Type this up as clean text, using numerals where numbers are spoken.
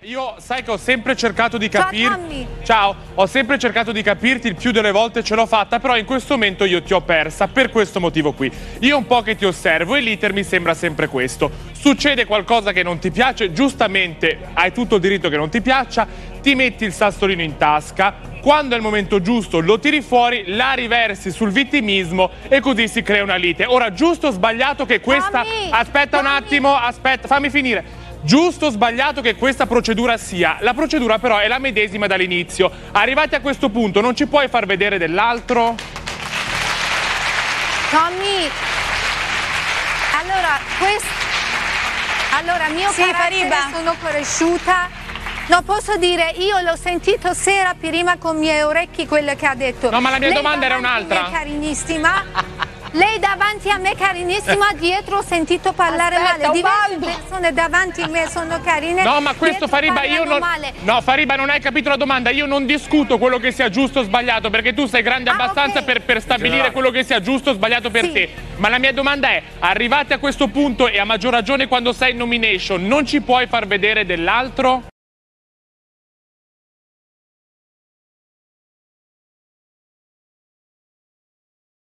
Io sai che ho sempre cercato di capirti. Ciao, ho sempre cercato di capirti, il più delle volte ce l'ho fatta, però in questo momento io ti ho persa per questo motivo qui. Io un po' che ti osservo e l'iter mi sembra sempre questo. Succede qualcosa che non ti piace, giustamente hai tutto il diritto che non ti piaccia, ti metti il sassolino in tasca, quando è il momento giusto lo tiri fuori, la riversi sul vittimismo e così si crea una lite. Ora, giusto o sbagliato che questa... Aspetta un attimo, aspetta, fammi finire. Giusto o sbagliato che questa procedura sia, la procedura però è la medesima dall'inizio. Arrivati a questo punto non ci puoi far vedere dell'altro? Tommy, allora mio carattere, sono cresciuta, non posso dire, io l'ho sentito sera prima con i miei orecchi quello che ha detto. No, ma la mia domanda era un'altra. Lei davanti a me carinissima, dietro ho sentito parlare male. Diverse persone davanti a me sono carine. No, ma questo Fariba, io non... No, Fariba, non hai capito la domanda. Io non discuto quello che sia giusto o sbagliato, perché tu sei grande abbastanza per stabilire quello che sia giusto o sbagliato per te. Ma la mia domanda è, arrivati a questo punto e a maggior ragione quando sei in nomination, non ci puoi far vedere dell'altro?